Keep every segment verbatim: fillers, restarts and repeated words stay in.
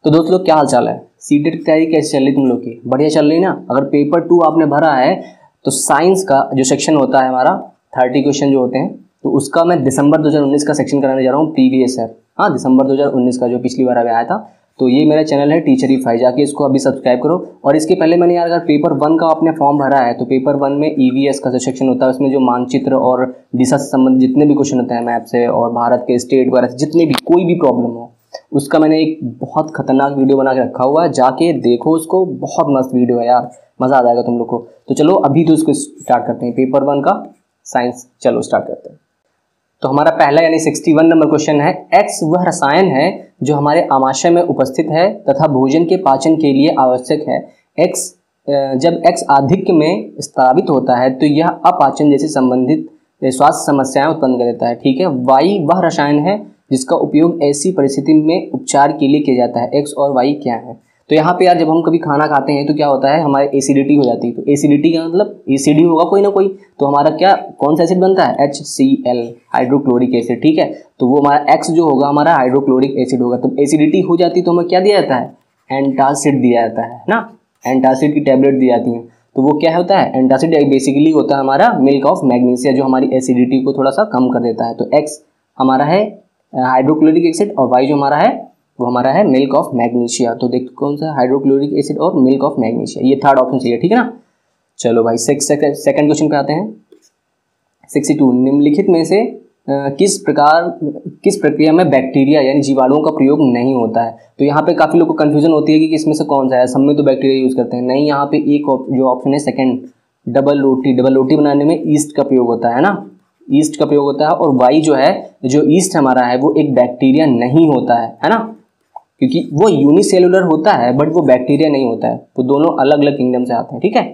तो दोस्त लोग क्या हाल चाल है, सीटेट की तैयारी कैसे चल रही तुम लोग की? बढ़िया चल रही ना? अगर पेपर टू आपने भरा है तो साइंस का जो सेक्शन होता है हमारा थर्टी क्वेश्चन जो होते हैं, तो उसका मैं दिसंबर दो हज़ार उन्नीस का सेक्शन कराने जा रहा हूँ प्रीवियस ईयर। हाँ, दिसंबर दो हज़ार उन्नीस का जो पिछली बार अभी आया था। तो ये मेरा चैनल है टीचरीफाई, जाके इसको अभी सब्सक्राइब करो। और इसके पहले मैंने यार अगर पेपर वन का आपने फॉर्म भरा है तो पेपर वन में ईवीएस का जो सेक्शन होता है उसमें जो मानचित्र और दिशा से संबंधित जितने भी क्वेश्चन होते हैं मैप से और भारत के स्टेट वगैरह से जितने भी कोई भी प्रॉब्लम हो उसका मैंने एक बहुत खतरनाक वीडियो बना के रखा हुआ है, जाके देखो उसको। बहुत मस्त वीडियो है यार, मज़ा आ जाएगा तुम लोग को। तो चलो अभी तो इसको स्टार्ट करते हैं, पेपर वन का साइंस। चलो स्टार्ट करते हैं। तो हमारा पहला यानी इकसठ नंबर क्वेश्चन है, एक्स वह रसायन है जो हमारे आमाशय में उपस्थित है तथा भोजन के पाचन के लिए आवश्यक है। एक्स जब एक्स आधिक्य में स्रावित होता है तो यह अपाचन जैसे संबंधित स्वास्थ्य समस्याएं उत्पन्न कर देता है। ठीक है। वाई वह रसायन है जिसका उपयोग ऐसी परिस्थिति में उपचार के लिए किया जाता है। एक्स और वाई क्या है? तो यहाँ पे यार जब हम कभी खाना खाते हैं तो क्या होता है, हमारे एसिडिटी हो जाती है। तो एसिडिटी का मतलब एसिडी होगा कोई ना कोई, तो हमारा क्या कौन सा एसिड बनता है? H C L, hydrochloric acid. ठीक है। तो वो हमारा एक्स जो होगा हमारा हाइड्रोक्लोरिक एसिड होगा। तो एसिडिटी हो जाती है तो हमें क्या दिया जाता है? एंटासिड दिया जाता है ना। एंटासिड की टैबलेट दी जाती है। तो वो क्या होता है? एंटासिड बेसिकली होता है हमारा मिल्क ऑफ मैग्नीशिया, जो हमारी एसिडिटी को थोड़ा सा कम कर देता है। तो एक्स हमारा है हाइड्रोक्लोरिक एसिड और वाई जो हमारा है वो हमारा है मिल्क ऑफ मैग्नीशिया। तो देखो कौन सा हाइड्रोक्लोरिक एसिड और मिल्क ऑफ मैग्नीशिया, ये थर्ड ऑप्शन चाहिए। ठीक है ना। चलो भाई सेकंड क्वेश्चन पे आते हैं। बासठ निम्नलिखित में से आ, किस प्रकार किस प्रक्रिया में बैक्टीरिया यानी जीवाणुओं का प्रयोग नहीं होता है? तो यहाँ पे काफ़ी लोग को कन्फ्यूजन होती है कि किसमें से कौन सा है। सब में तो बैक्टीरिया यूज़ करते हैं। नहीं, यहाँ पे एक जो ऑप्शन है सेकंड, डबल रोटी। डबल रोटी बनाने में ईस्ट का प्रयोग होता है ना, ईस्ट का प्रयोग होता है। और वाई जो है, जो ईस्ट हमारा है वो एक बैक्टीरिया नहीं होता है, है ना, क्योंकि वो यूनिसेलुलर होता है बट वो बैक्टीरिया नहीं होता है। तो दोनों अलग अलग किंगडम से आते हैं। ठीक है।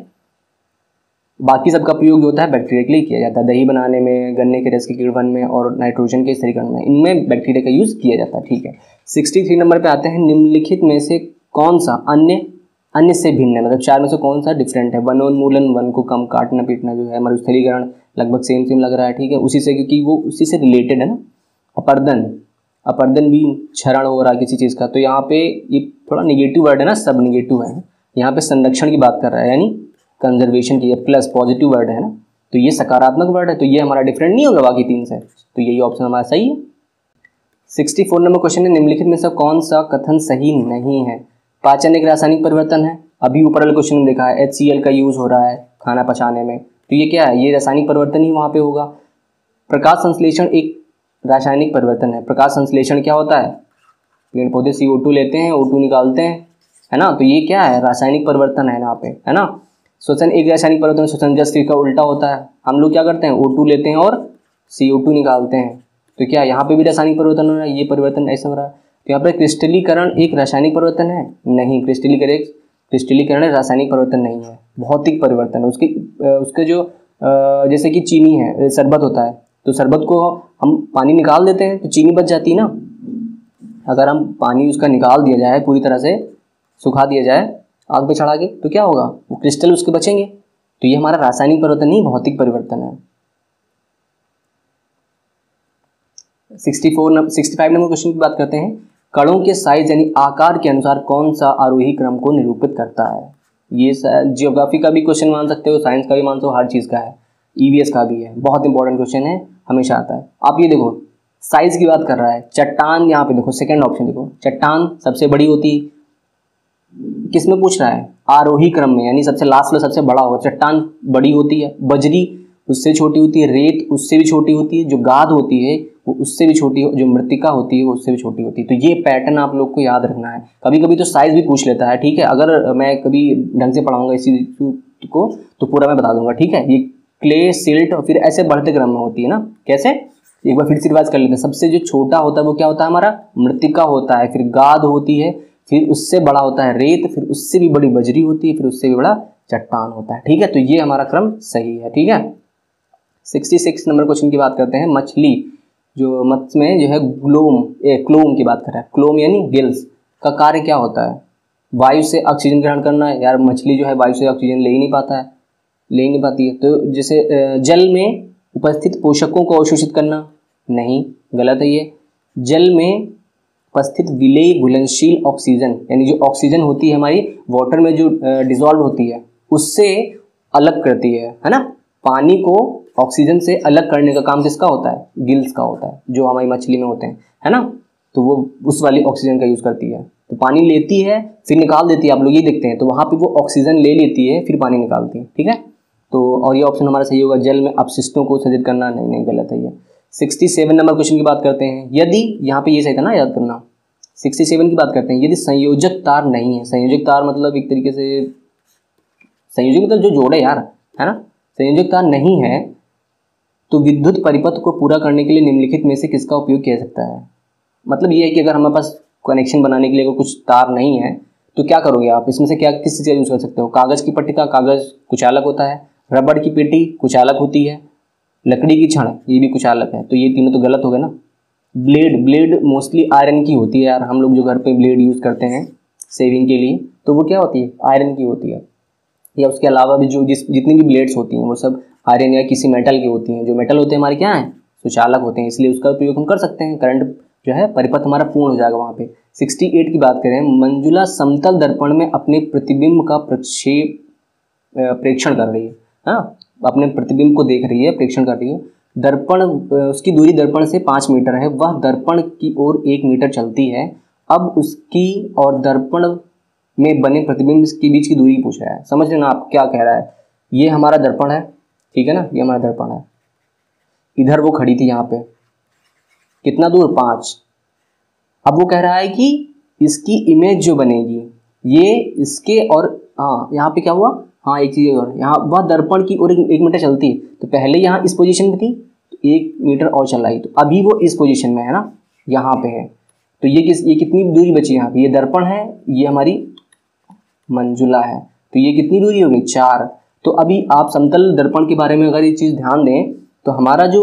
बाकी सबका प्रयोग जो होता है बैक्टीरिया के लिए किया जाता है। दही बनाने में, गन्ने के रस के किण्वन में और नाइट्रोजन के स्थिरीकरण में, इनमें बैक्टीरिया का यूज़ किया जाता है। ठीक है। तिरसठ नंबर पे आते हैं, निम्नलिखित में से कौन सा अन्य अन्य से भिन्न है? मतलब चार में से कौन सा डिफरेंट है? वनोन्मूलन, वन को कम काटना पीटना जो है, मरुस्थलीकरण लगभग सेम सेम लग रहा है। ठीक है, उसी से, क्योंकि वो उसी से रिलेटेड है ना। अपर्दन, अपर्दन भी क्षरण हो रहा है किसी चीज़ का। तो यहाँ पे ये थोड़ा निगेटिव वर्ड है ना, सब निगेटिव है। यहाँ पे संरक्षण की बात कर रहा है यानी कंजर्वेशन की, प्लस पॉजिटिव वर्ड है ना, तो ये सकारात्मक वर्ड है। तो ये हमारा डिफरेंट नहीं होगा बाकी तीन से, तो यही ऑप्शन हमारा सही है। चौंसठ नंबर क्वेश्चन है, निम्नलिखित में से कौन सा कथन सही नहीं है? पाचन एक रासायनिक परिवर्तन है। अभी ऊपर वाले क्वेश्चन में देखा है एच सी एल का यूज़ हो रहा है खाना पचाने में, तो ये क्या है? ये रासायनिक परिवर्तन ही वहाँ पे होगा। प्रकाश संश्लेषण एक रासायनिक परिवर्तन है। प्रकाश संश्लेषण क्या होता है? पेड़ पौधे सी ओ टू लेते हैं, ओ टू निकालते हैं, है ना। तो ये क्या है? रासायनिक परिवर्तन है यहाँ पे, है ना। श्वसन एक रासायनिक परिवर्तन, श्वसन जस्ट का उल्टा होता है। हम लोग क्या करते हैं? ओ टू लेते हैं और सी ओ टू निकालते हैं। तो क्या यहाँ पे भी रासायनिक परिवर्तन हो रहा है? ये परिवर्तन ऐसा हो रहा है। तो यहाँ पर क्रिस्टलीकरण एक रासायनिक परिवर्तन है? नहीं, क्रिस्टलीकरण क्रिस्टलीकरण रासायनिक परिवर्तन नहीं है, भौतिक परिवर्तन है। उसके उसके जो जैसे कि चीनी है, शरबत होता है, तो शरबत को हम पानी निकाल देते हैं तो चीनी बच जाती है ना। अगर हम पानी उसका निकाल दिया जाए, पूरी तरह से सुखा दिया जाए आग पे चढ़ा के, तो क्या होगा? वो क्रिस्टल उसके बचेंगे। तो ये हमारा रासायनिक परिवर्तन नहीं, भौतिक परिवर्तन है। चौंसठ नंबर पैंसठ नंबर क्वेश्चन की बात करते हैं। कणों के साइज यानी आकार के अनुसार कौन सा आरोही क्रम को निरूपित करता है? ये जियोग्राफी का भी क्वेश्चन मान सकते हो, साइंस का भी मान सकते हो, हर चीज़ का है, ईवीएस का भी है। बहुत इंपॉर्टेंट क्वेश्चन है, हमेशा आता है। आप ये देखो, साइज की बात कर रहा है। चट्टान, यहाँ पे देखो सेकंड ऑप्शन देखो, चट्टान सबसे बड़ी होती, किस में पूछ रहा है? आरोही क्रम में, यानी सबसे लास्ट में सबसे बड़ा होगा। चट्टान बड़ी होती है, बजरी उससे छोटी होती है, रेत उससे भी छोटी होती है, जो गाद होती है वो उससे भी छोटी, जो मृतिका होती है वो उससे भी छोटी होती है। तो ये पैटर्न आप लोग को याद रखना है। कभी कभी तो साइज भी पूछ लेता है। ठीक है, अगर मैं कभी ढंग से पढ़ाऊंगा इसी को तो पूरा मैं बता दूंगा। ठीक है, ये क्ले, सिल्ट और फिर ऐसे बढ़ते क्रम में होती है ना। कैसे? एक बार फिर से रिवाइज कर लेते हैं। सबसे जो छोटा होता है वो क्या होता है? हमारा मृतिका होता है, फिर गाद होती है, फिर उससे बड़ा होता है रेत, फिर उससे भी बड़ी बजरी होती है, फिर उससे भी बड़ा चट्टान होता है। ठीक है, तो ये हमारा क्रम सही है। ठीक है। छियासठ नंबर क्वेश्चन की बात करते हैं। मछली जो मत्स्य में जो है ग्लोम ए क्लोम की बात कर रहा है। क्लोम यानी गिल्स का कार्य क्या होता है? वायु से ऑक्सीजन ग्रहण करना है। यार मछली जो है वायु से ऑक्सीजन ले ही नहीं पाता है, ले ही नहीं पाती है। तो जैसे जल में उपस्थित पोषकों को अवशोषित करना, नहीं, गलत है ये। जल में उपस्थित विलेय घुलनशील ऑक्सीजन, यानी जो ऑक्सीजन होती है हमारी वाटर में जो डिसॉल्व होती है उससे अलग करती है, है ना। पानी को ऑक्सीजन से अलग करने का काम किसका होता है? गिल्स का होता है, जो हमारी मछली में होते हैं, है ना। तो वो उस वाली ऑक्सीजन का यूज़ करती है। तो पानी लेती है फिर निकाल देती है, आप लोग ये देखते हैं, तो वहाँ पे वो ऑक्सीजन ले लेती है फिर पानी निकालती है, ठीक है। तो और ये ऑप्शन हमारा सही होगा, जल में अपशिष्टों को उत्सर्जित करना। नहीं नहीं गलत है ये। सिक्सटी सेवन नंबर क्वेश्चन की बात करते हैं। यदि यहाँ पे ये सही था ना, याद करना। सिक्सटी सेवन की बात करते हैं। यदि संयोजक तार नहीं है, संयोजक तार मतलब एक तरीके से संयोजक मतलब जो जोड़े यार, है ना। संयोजक तार नहीं है तो विद्युत परिपथ को पूरा करने के लिए निम्नलिखित में से किसका उपयोग किया जा सकता है? मतलब ये है कि अगर हमारे पास कनेक्शन बनाने के लिए कुछ तार नहीं है तो क्या करोगे आप? इसमें से क्या किस चीज़ का यूज़ कर सकते हो? कागज़ की पट्टिका, कागज़ कुचालक होता है। रबड़ की पेटी कुचालक होती है। लकड़ी की छड़ ये भी कुचालक है। तो ये तीनों तो गलत हो गए ना। ब्लेड, ब्लेड मोस्टली आयरन की होती है यार। हम लोग जो घर पे ब्लेड यूज़ करते हैं सेविंग के लिए तो वो क्या होती है? आयरन की होती है। या उसके अलावा भी जो जिस जितनी भी ब्लेड्स होती हैं वो सब आयरन या किसी मेटल की होती हैं। जो मेटल होते हैं हमारे क्या हैं? सुचालक होते हैं, इसलिए उसका उपयोग हम कर सकते हैं। करंट जो है परिपथ हमारा पूर्ण हो जाएगा वहाँ पे। सिक्सटी एट की बात करें, मंजुला समतल दर्पण में अपने प्रतिबिंब का प्रक्षेप प्रेक्षण कर रही है, हाँ, अपने प्रतिबिंब को देख रही है, प्रेक्षण कर रही है। दर्पण, उसकी दूरी दर्पण से पाँच मीटर है। वह दर्पण की ओर एक मीटर चलती है। अब उसकी और दर्पण में बने प्रतिबिंब के बीच की दूरी पूछ रहा है। समझ लेना आप क्या कह रहा है। ये हमारा दर्पण है, ठीक है ना, ये हमारा दर्पण है। इधर वो खड़ी थी यहाँ पे, कितना दूर? पाँच। अब वो कह रहा है कि इसकी इमेज जो बनेगी ये इसके और, हाँ यहाँ पे क्या हुआ, हाँ एक चीज़ और, यहाँ वह दर्पण की ओर एक, एक मीटर चलती है। तो पहले यहाँ इस पोजीशन में थी तो एक मीटर और चलाई, तो अभी वो इस पोजीशन में है ना, यहाँ पे है। तो ये किस ये कितनी दूरी बची यहाँ पे? ये दर्पण है, ये हमारी मंजुला है, तो ये कितनी दूरी होगी? चार। तो अभी आप समतल दर्पण के बारे में अगर ये चीज़ ध्यान दें तो हमारा जो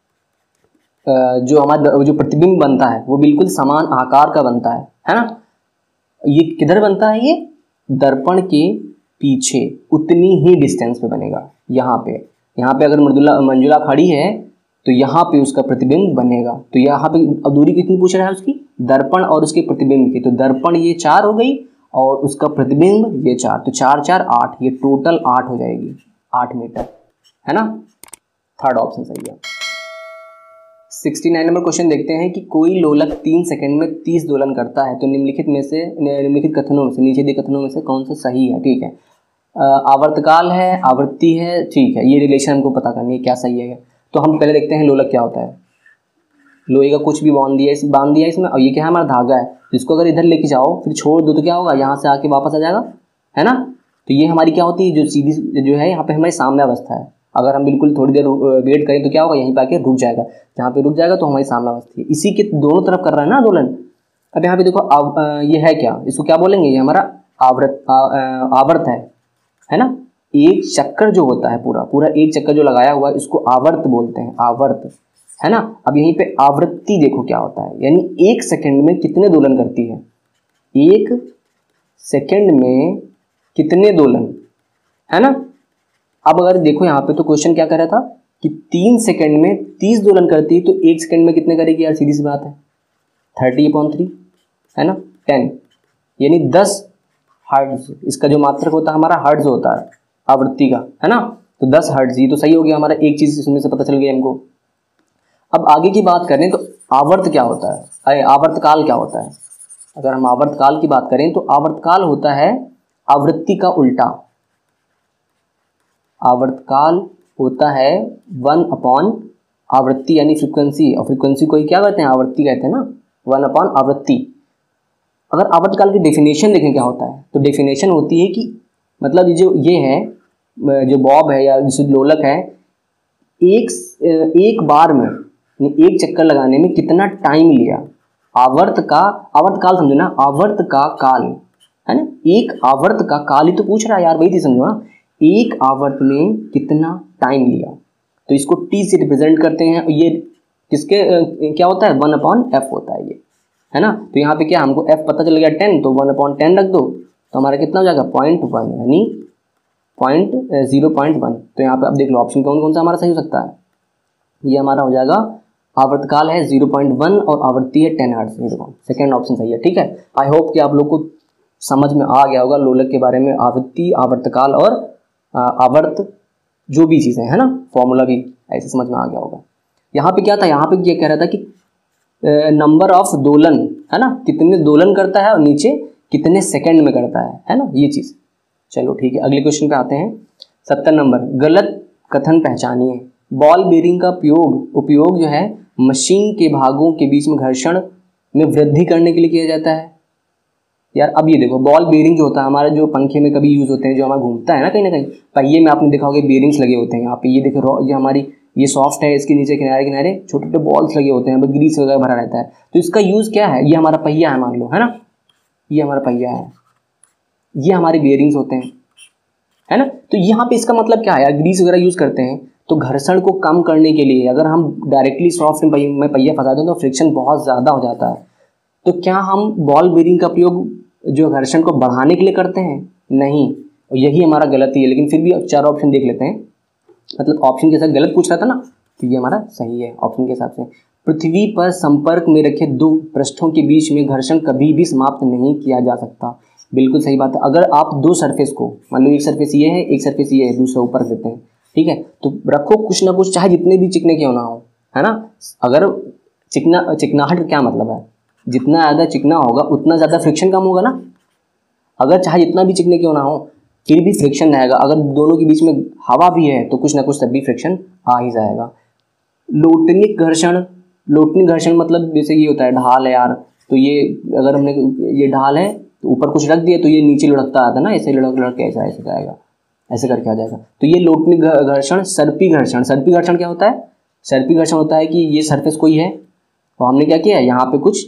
जो हमारा जो प्रतिबिंब बनता है वो बिल्कुल समान आकार का बनता है, है ना। ये किधर बनता है? ये दर्पण के पीछे उतनी ही डिस्टेंस पे बनेगा। यहाँ पे यहाँ पे अगर मंजुला मंजुला खड़ी है तो यहाँ पे उसका प्रतिबिंब बनेगा। तो यहाँ पे अब दूरी कितनी पूछ रहा है उसकी? दर्पण और उसके प्रतिबिंब की। तो दर्पण ये चार हो गई और उसका प्रतिबिंब ये चार, तो चार चार आठ, ये टोटल आठ हो जाएगी, आठ मीटर, है ना। थर्ड ऑप्शन सही है। सिक्सटी नाइन नंबर क्वेश्चन देखते हैं कि कोई लोलक तीन सेकंड में तीस दोलन करता है तो निम्नलिखित में से निम्नलिखित कथनों में से नीचे दिए कथनों में से कौन सा सही है? ठीक है, आवर्तकाल है, आवृत्ति है, ठीक है, ये रिलेशन हमको पता करनी है क्या सही है। तो हम पहले देखते हैं लोलक क्या होता है। लोहे का कुछ भी बांध दिया इस बांध दिया इसमें, और ये क्या है? हमारा धागा है, जिसको अगर इधर लेके जाओ फिर छोड़ दो तो क्या होगा? यहाँ से आके वापस आ जाएगा, है ना। तो ये हमारी क्या होती है? जो सीधी जो है यहाँ पे हमारी साम्यावस्था है। अगर हम बिल्कुल थोड़ी देर वेट करें तो क्या होगा? यहीं पे आके रुक जाएगा। जहाँ पे रुक जाएगा तो हमारी साम्यावस्था है। इसी के दोनों तरफ कर रहा है ना दोलन। अब यहाँ पे देखो आव, ये है क्या? इसको क्या बोलेंगे? ये हमारा आवृत आवर्त है, है ना। एक चक्कर जो होता है पूरा पूरा एक चक्कर जो लगाया हुआ है इसको आवर्त बोलते हैं, आवर्त, है ना। अब यहीं पे आवृत्ति देखो क्या होता है, यानी एक सेकंड में कितने दोलन करती है? एक सेकंड में कितने दोलन, है ना। अब अगर देखो यहाँ पे तो क्वेश्चन क्या कर रहा था कि तीन सेकंड में तीस दोलन करती है, तो एक सेकंड में कितने करेगी यार? सीधी सी बात है, थर्टी अपॉन थ्री, है ना, टेन, यानी दस हर्ट्ज। इसका जो मात्रक होता है हमारा हर्ट्ज होता है आवृत्ति का, है ना। तो दस हर्ट्ज, ये तो सही हो गया हमारा, एक चीज़ इसमें से पता चल गई हमको। अब आगे की बात करें तो आवर्त क्या होता है? अरे आवर्तकाल क्या होता है? अगर हम आवर्तकाल की बात करें तो आवर्तकाल होता है आवृत्ति का उल्टा। आवर्तकाल होता है वन अपॉन आवृत्ति यानी फ्रीक्वेंसी, और फ्रीक्वेंसी को ही क्या कहते हैं? आवृत्ति कहते हैं ना, वन अपॉन आवृत्ति। अगर आवर्तकाल की डेफिनेशन देखें क्या होता है तो डेफिनेशन होती है कि मतलब जो ये है जो बॉब है या जो लोलक है, एक एक बार में एक चक्कर लगाने में कितना टाइम लिया? आवर्त का आवर्तकाल समझो ना, आवर्त का काल, है ना। एक आवर्त का काल ही तो पूछ रहा है यार, वही थी समझो ना, एक आवर्त में कितना टाइम लिया। तो इसको टी से रिप्रेजेंट करते हैं। ये किसके क्या होता है? वन अपॉन एफ होता है ये, है ना। तो यहाँ पे क्या हमको एफ पता चल गया टेन, तो वन अपॉन टेन रख दो तो हमारा कितना हो जाएगा? पॉइंट वन, यानी पॉइंट जीरो पॉइंट वन। तो यहाँ पे अब देख लो ऑप्शन कौन कौन सा हमारा सही हो सकता है। ये हमारा हो जाएगा आवर्तकाल है ज़ीरो पॉइंट वन और आवृत्ति है टेन हर्ट्ज। ये देखो सेकेंड ऑप्शन सही है, ठीक है। आई होप कि आप लोग को समझ में आ गया होगा लोलक के बारे में, आवृत्ति, आवर्तकाल और आवर्त जो भी चीज़ें है ना, फॉर्मूला भी ऐसे समझ में आ गया होगा। यहाँ पे क्या था, यहाँ पे ये कह रहा था कि नंबर ऑफ दोलन है ना, कितने दोलन करता है और नीचे कितने सेकंड में करता है है ना, ये चीज़। चलो ठीक है, अगले क्वेश्चन पे आते हैं। सत्तर नंबर, गलत कथन पहचानिए। बॉल बेरिंग का उपयोग उपयोग जो है मशीन के भागों के बीच में घर्षण में वृद्धि करने के लिए किया जाता है। यार अब ये देखो, बॉल बेरिंग जो होता है हमारे जो पंखे में कभी यूज़ होते हैं, जो हमारा घूमता है ना कहीं ना कहीं, पहिए में आपने देखा होगा बेरिंग्स लगे होते हैं। यहाँ पे ये देखो, ये हमारी ये सॉफ्ट है, इसके नीचे किनारे किनारे छोटे छोटे बॉल्स लगे होते हैं, ग्रीस वगैरह भरा रहता है। तो इसका यूज़ क्या है, ये हमारा पहिया है मान लो, है ना, ये हमारा पहिया है, ये हमारे बेरिंग्स होते हैं, है ना। तो यहाँ पे इसका मतलब क्या है यार, ग्रीस वगैरह यूज़ करते हैं तो घर्षण को कम करने के लिए अगर हम डायरेक्टली सॉफ्ट में पहिया फंसा दें तो फ्रिक्शन बहुत ज़्यादा हो जाता है। तो क्या हम बॉल बेरिंग का प्रयोग जो घर्षण को बढ़ाने के लिए करते हैं? नहीं, यही हमारा गलती है। लेकिन फिर भी चार ऑप्शन देख लेते हैं, मतलब ऑप्शन के साथ गलत पूछ रहा था ना, तो ये हमारा सही है ऑप्शन के हिसाब से। पृथ्वी पर संपर्क में रखे दो पृष्ठों के बीच में घर्षण कभी भी समाप्त नहीं किया जा सकता। बिल्कुल सही बात है। अगर आप दो सरफेस को, मान लो एक सरफेस ये है, एक सरफेस ये है, दूसरा ऊपर रख देते हैं, ठीक है, तो रखो कुछ ना कुछ, चाहे जितने भी चिकने क्यों ना हो, है ना। अगर चिकना चिकनाहट का क्या मतलब है, जितना ज़्यादा चिकना होगा उतना ज़्यादा फ्रिक्शन कम होगा ना। अगर चाहे जितना भी चिकने क्यों ना हो फिर भी फ्रिक्शन रहेगा। अगर दोनों के बीच में हवा भी है तो कुछ ना कुछ तब भी फ्रिक्शन आ ही जाएगा। लोटनिक घर्षण, लोटनिक घर्षण मतलब जैसे ये होता है, ढाल है यार, तो ये अगर हमने ये ढाल है तो ऊपर कुछ रख दिया तो ये नीचे लुढ़कता आता है ना, ऐसे लुढ़क लुढ़क के ऐसा ऐसे जाएगा, ऐसे करके आ जाएगा। तो ये लोटनिक घर्षण। सर्पी घर्षण, सर्पी घर्षण क्या होता है, सर्पी घर्षण होता है कि ये सरफेस कोई है तो हमने क्या किया है, यहाँ पे कुछ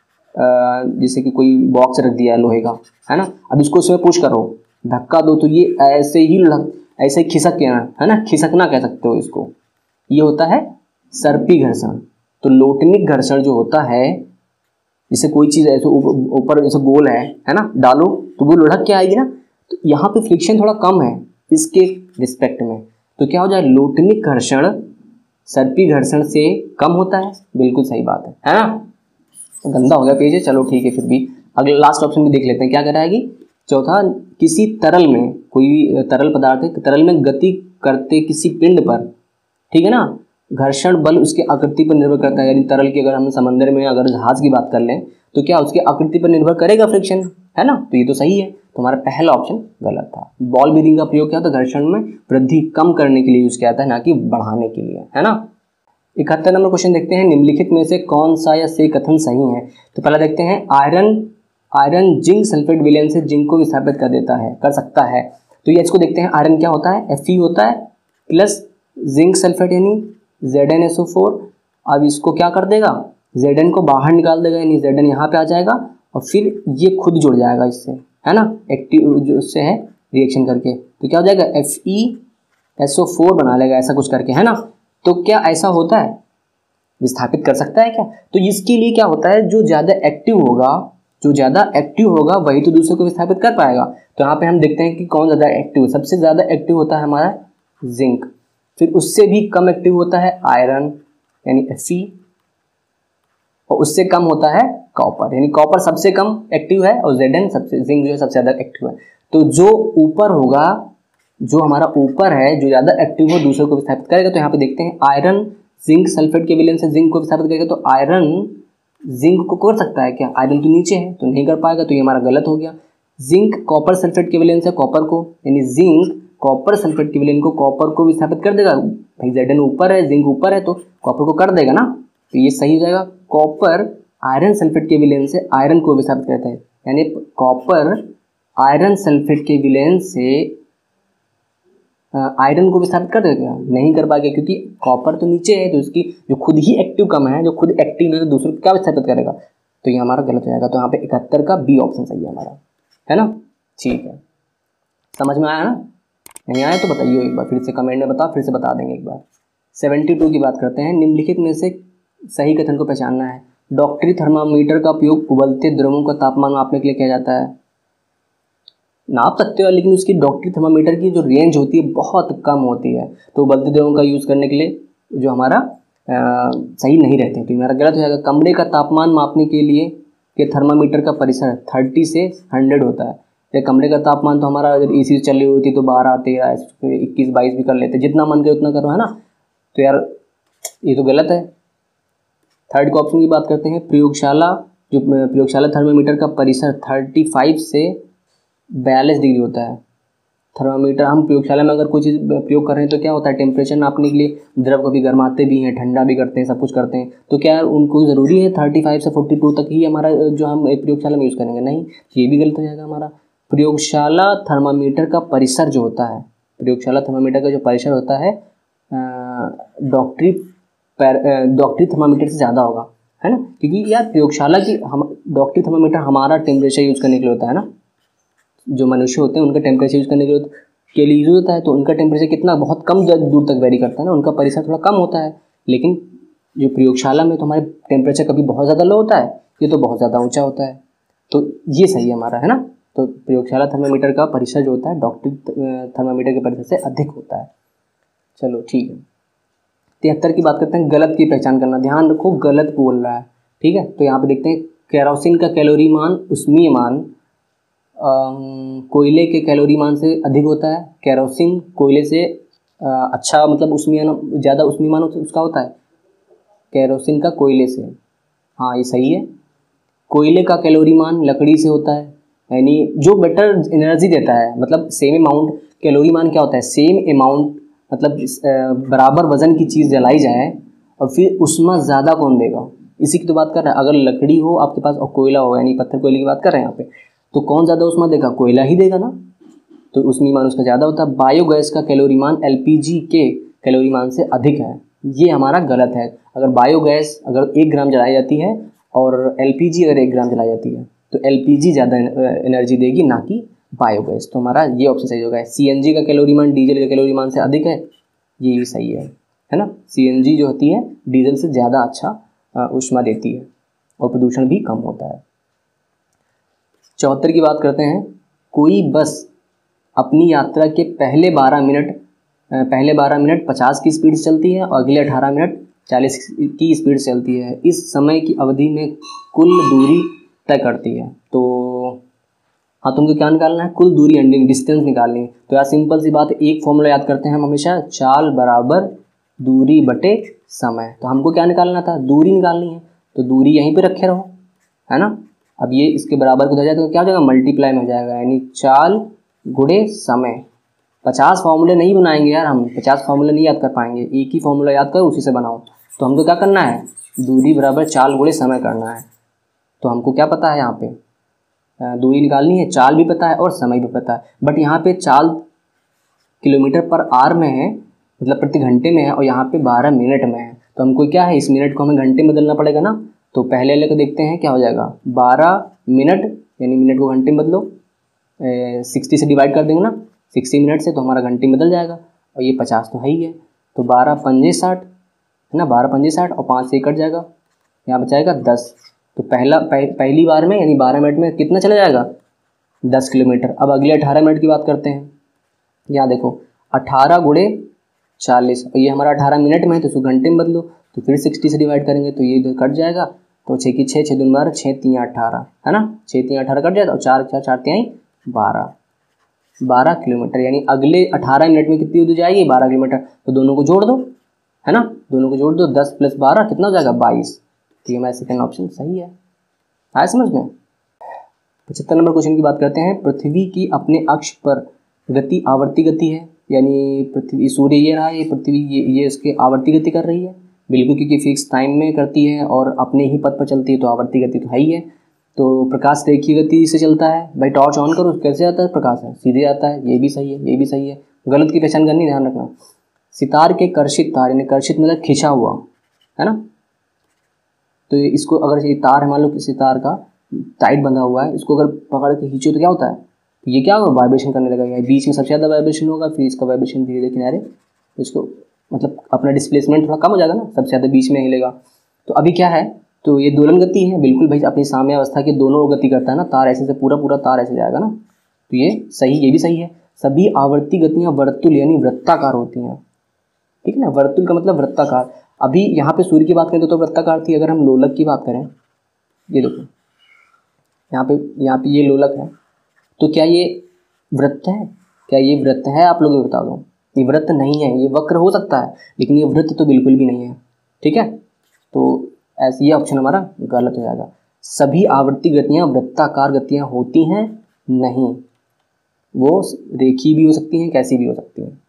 जैसे कि कोई बॉक्स रख दिया है लोहे का, है ना, अब इसको इसमें पुश करो, धक्का दो तो ये ऐसे ही लुढ़क, ऐसे खिसक के, है ना, खिसकना कह सकते हो इसको, ये होता है सर्पी घर्षण। तो लोटनिक घर्षण जो होता है, जैसे कोई चीज़ ऐसे ऊपर जैसे गोल है है ना, डालो तो वो लुढ़क के आएगी ना, तो यहाँ पे फ्रिक्शन थोड़ा कम है इसके रिस्पेक्ट में, तो क्या हो जाए, लोटनिक घर्षण सर्पी घर्षण से कम होता है। बिल्कुल सही बात है, है ना। गंदा हो गया पेज है, चलो ठीक है, फिर भी अगले लास्ट ऑप्शन भी देख लेते हैं क्या कराएगी। चौथा, किसी तरल में, कोई भी तरल पदार्थ है, तरल में गति करते किसी पिंड पर, ठीक है ना, घर्षण बल उसके आकृति पर निर्भर करता है। यानी तरल की अगर हम समंदर में अगर जहाज की बात कर लें तो क्या उसकी आकृति पर निर्भर करेगा फ्रिक्शन, है ना, तो ये तो सही है। तो हमारा पहला ऑप्शन गलत था। बॉल बेरिंग का प्रयोग क्या होता है, घर्षण में वृद्धि कम करने के लिए यूज किया जाता है, ना कि बढ़ाने के लिए, है ना। इकहत्तर नंबर क्वेश्चन देखते हैं, निम्नलिखित में से कौन सा या से कथन सही है। तो पहला देखते हैं, आयरन आयरन जिंक सल्फेट विलयन से जिंक को विस्थापित कर देता है, कर सकता है। तो ये इसको देखते हैं, आयरन क्या होता है, एफ ई होता है प्लस जिंक सल्फेट यानी Z N S O four. अब इसको क्या कर देगा, जेड एन को बाहर निकाल देगा, यानी जेड एन यहाँ पे आ जाएगा और फिर ये खुद जुड़ जाएगा इससे, है ना, एक्टिव जो उससे है रिएक्शन करके, तो क्या हो जाएगा, F E S O four बना लेगा ऐसा कुछ करके, है ना। तो क्या ऐसा होता है, विस्थापित कर सकता है क्या। तो इसके लिए क्या होता है, जो ज़्यादा एक्टिव होगा जो ज़्यादा एक्टिव होगा वही तो दूसरे को विस्थापित कर पाएगा। तो यहाँ पे हम देखते हैं कि कौन ज़्यादा एक्टिव है। सबसे ज़्यादा एक्टिव होता है हमारा जिंक, फिर उससे भी कम एक्टिव होता है आयरन यानी एफ ई, और उससे कम होता है कॉपर, यानी कॉपर सबसे कम एक्टिव है और जेड एन सबसे, जिंक जो है सबसे ज़्यादा एक्टिव है। तो जो ऊपर होगा, जो हमारा ऊपर है, जो ज़्यादा एक्टिव हो दूसरे को विस्थापित करेगा। तो यहाँ पे देखते हैं, आयरन जिंक सल्फेट के विलयन से जिंक को विस्थापित करेगा, तो आयरन जिंक को कर सकता है क्या, आयरन तो नीचे है तो नहीं कर पाएगा, तो ये हमारा गलत हो गया। जिंक कॉपर सल्फेट के विलयन से कॉपर को, यानी जिंक कॉपर सल्फेट के विलयन को कॉपर को विस्थापित कर देगा। भाई जेड एन ऊपर है, जिंक ऊपर है, तो कॉपर को कर देगा ना, तो ये सही हो जाएगा। कॉपर आयरन सल्फेट के विलयन से आयरन को विस्थापित करता है, यानी कॉपर आयरन सल्फेट के विलयन से आयरन को विस्थापित कर देगा, नहीं कर पाएगा, क्योंकि कॉपर तो नीचे है, तो इसकी जो खुद ही एक्टिव कम है, जो खुद एक्टिव नहीं है, दूसरों को क्या विस्थापित करेगा, तो ये हमारा गलत हो जाएगा। तो यहाँ पे इकहत्तर का बी ऑप्शन सही है हमारा, है ना। ठीक है, समझ में आया ना, नहीं आया तो बताइए एक बार, फिर से कमेंट में बताओ, फिर से बता देंगे एक बार। सेवेंटी टू की बात करते हैं, निम्नलिखित में से सही कथन को पहचानना है। डॉक्टरी थर्मामीटर का उपयोग उबलते द्रवों का तापमान मापने के लिए किया जाता है। नाप सकते हो, लेकिन उसकी डॉक्टरी थर्मामीटर की जो रेंज होती है बहुत कम होती है, तो उबलते द्रवों का यूज़ करने के लिए जो हमारा सही नहीं रहते हैं। तो मेरा गलत हो जाएगा। कमरे का तापमान मापने के लिए कि थर्मामीटर का परिसर थर्टी से हंड्रेड होता है। तो कमरे का तापमान तो हमारा जब ए सी चल रही होती तो बारह तेरह इक्कीस बाईस भी कर लेते, जितना मन करे उतना करो, है ना। तो यार ये तो गलत है। थर्ड ऑप्शन की बात करते हैं। प्रयोगशाला जो प्रयोगशाला थर्मामीटर का परिसर पैंतीस से बयालीस डिग्री होता है। थर्मामीटर हम प्रयोगशाला में अगर कोई चीज़ प्रयोग कर रहे हैं तो क्या होता है, टेम्परेचर नापने के लिए द्रव को भी गर्माते भी हैं, ठंडा भी करते हैं, सब कुछ करते हैं। तो क्या उनको ज़रूरी है पैंतीस से बयालीस तक ही हमारा जो हम प्रयोगशाला में यूज़ करेंगे? नहीं, ये भी गलत हो जाएगा हमारा। प्रयोगशाला थर्मामीटर का परिसर जो होता है, प्रयोगशाला थर्मामीटर का जो परिसर होता है डॉक्टरी डॉक्टरी थर्मामीटर से ज़्यादा होगा, है ना। क्योंकि यार प्रयोगशाला की हम डॉक्टरी थर्मामीटर हमारा टेम्परेचर यूज़ करने के लिए होता है ना। जो मनुष्य होते हैं उनका टेम्परेचर यूज़ करने के लिए के लिए यूज़ होता है। तो उनका टेम्परेचर कितना बहुत कम दूर तक वेरी करता है ना, उनका परिसर थोड़ा कम होता है। लेकिन जो प्रयोगशाला में तो हमारे टेम्परेचर कभी बहुत ज़्यादा लो होता है, ये तो बहुत ज़्यादा ऊंचा होता है। तो ये सही है हमारा, है ना। तो प्रयोगशाला थर्मामीटर का परिसर जो होता है डॉक्टरी थर्मामीटर के परिसर से अधिक होता है। चलो ठीक है। तिहत्तर की बात करते हैं। गलत की पहचान करना। ध्यान रखो गलत बोल रहा है, ठीक है। तो यहाँ पे देखते हैं केरोसिन का कैलोरी मान उष्मीय मान कोयले के कैलोरी मान से अधिक होता है। केरोसिन कोयले से आ, अच्छा मतलब उष्मीय ज़्यादा उष्मीय मान उसका होता है केरोसिन का कोयले से। हाँ ये सही है। कोयले का कैलोरी मान लकड़ी से होता है, यानी जो बेटर एनर्जी देता है। मतलब सेम अमाउंट कैलोरी मान क्या होता है, सेम अमाउंट मतलब बराबर वजन की चीज़ जलाई जाए और फिर उष्मा ज़्यादा कौन देगा, इसी की तो बात कर रहे हैं। अगर लकड़ी हो आपके पास और कोयला हो, यानी पत्थर कोयले की बात कर रहे हैं यहाँ पे, तो कौन ज़्यादा उष्मा देगा, कोयला ही देगा ना। तो उष्मीय मान उसका ज़्यादा होता है। बायोगैस का कैलोरी मान एलपीजी के कैलोरी मान से अधिक है, ये हमारा गलत है। अगर बायोगैस अगर एक ग्राम जलाई जाती है और एलपीजी अगर एक ग्राम जलाई जाती है तो एलपीजी ज़्यादा एनर्जी देगी ना कि बायोगैस। तो हमारा ये ऑप्शन सही होगा। सीएनजी का कैलोरी मान डीजल के कैलोरी मान से अधिक है, ये भी सही है, है ना। सीएनजी जो होती है डीजल से ज़्यादा अच्छा ऊष्मा देती है और प्रदूषण भी कम होता है। चौहत्तर की बात करते हैं। कोई बस अपनी यात्रा के पहले बारह मिनट पहले बारह मिनट पचास की स्पीड से चलती है और अगले अठारह मिनट चालीस की स्पीड से चलती है। इस समय की अवधि में कुल दूरी तय करती है। तो हाँ तुमको क्या निकालना है, कुल दूरी एंडिंग डिस्टेंस निकालनी है। तो यार सिंपल सी बात है, एक फॉर्मूला याद करते हैं हम हमेशा, चाल बराबर दूरी बटे समय। तो हमको क्या निकालना था, दूरी निकालनी है। तो दूरी यहीं पे रखे रहो, है ना। अब ये इसके बराबर को हो जाए तो क्या हो जाएगा, मल्टीप्लाई में हो जाएगा, यानी चाल गुणे समय। पचास फार्मूले नहीं बनाएंगे यार हम, पचास फार्मूले नहीं याद कर पाएंगे, एक ही फार्मूला याद करो उसी से बनाओ। तो हमको क्या करना है, दूरी बराबर चाल गुणे समय करना है। तो हमको क्या पता है यहाँ पे, दूरी निकालनी है, चाल भी पता है और समय भी पता है। बट यहाँ पे चाल किलोमीटर पर आवर में है, मतलब प्रति घंटे में है, और यहाँ पे बारह मिनट में है। तो हमको क्या है, इस मिनट को हमें घंटे में बदलना पड़ेगा ना। तो पहले वाले को देखते हैं क्या हो जाएगा, बारह मिनट यानी मिनट को घंटे में बदलो, सिक्सटी से डिवाइड कर देंगे ना, सिक्सटी मिनट से, तो हमारा घंटे में बदल जाएगा। और ये पचास तो है ही है, तो बारह पंजे साठ है ना, बारह पंजे साठ और पाँच से कट जाएगा, यहाँ बचाएगा दस। तो पहला पह, पहली बार में यानी बारह मिनट में कितना चला जाएगा, दस किलोमीटर। अब अगले अठारह मिनट की बात करते हैं। यहाँ देखो अठारह गुणे चालीस, और ये हमारा अठारह मिनट में है तो इसको घंटे में बदलो, तो फिर सिक्सटी से डिवाइड करेंगे तो ये इधर कट जाएगा। तो छः की छः, छः दूनी बारह, छः तीन अठारह, है ना, छः तीन अठारह कट जाएगा और चार चार चार तीन बारह, बारह किलोमीटर। यानी अगले अठारह मिनट में कितनी दूर जाएगी, बारह किलोमीटर। तो दोनों को जोड़ दो, है ना, दोनों को जोड़ दो, दस प्लस बारह कितना हो जाएगा, बाईस। तो ये हमारा सेकेंड ऑप्शन सही है। आया समझ में। पचहत्तर नंबर क्वेश्चन की बात करते हैं। पृथ्वी की अपने अक्ष पर गति आवर्ती गति है, यानी पृथ्वी सूर्य ये रहा, ये पृथ्वी ये ये इसके आवर्ती गति कर रही है बिल्कुल, क्योंकि फिक्स टाइम में करती है और अपने ही पथ पर चलती है, तो आवर्ती गति तो है ही है। तो प्रकाश रेखीय गति से चलता है। भाई टॉर्च ऑन करो, कैसे आता है प्रकाश, है सीधे आता है, ये भी सही है, ये भी सही है। गलत की पहचान करनी, ध्यान रखना। सितार के कर्षित तार, यानी कर्षित मतलब खिंचा हुआ, है ना। तो इसको अगर ये तार है, मान लो किसी तार का टाइट बंधा हुआ है, इसको अगर पकड़ के खींचो तो क्या होता है, तो ये क्या होगा, वाइब्रेशन करने लगेगा। बीच में सबसे ज़्यादा वाइब्रेशन होगा, फिर इसका वाइब्रेशन धीरे धीरे किनारे, इसको मतलब अपना डिस्प्लेसमेंट थोड़ा कम हो जाएगा ना, सबसे ज़्यादा बीच में हिलेगा। तो अभी क्या है, तो ये दोलन गति है बिल्कुल भाई, अपनी साम्य अवस्था के दोनों गति करता है ना, तार ऐसे से पूरा पूरा तार ऐसे जाएगा ना, तो ये सही, ये भी सही है। सभी आवर्ती गतियाँ वर्तुल यानी वृत्ताकार होती हैं, ठीक है ना। वर्तुल का मतलब वृत्ताकार। अभी यहाँ पे सूर्य की बात करें तो, तो वृत्ताकार थी। अगर हम लोलक की बात करें, ये देखो यहाँ पे यहाँ पे ये लोलक है, तो क्या ये वृत्त है? क्या ये वृत्त है? आप लोग बता दो। ये वृत्त नहीं है, ये वक्र हो सकता है लेकिन ये वृत्त तो बिल्कुल भी नहीं है। ठीक है, तो ऐसे ये ऑप्शन हमारा गलत हो जाएगा। सभी आवर्ती गतियाँ वृत्ताकार गतियाँ होती हैं नहीं, वो रेखीय भी हो सकती हैं, कैसी भी हो सकती हैं।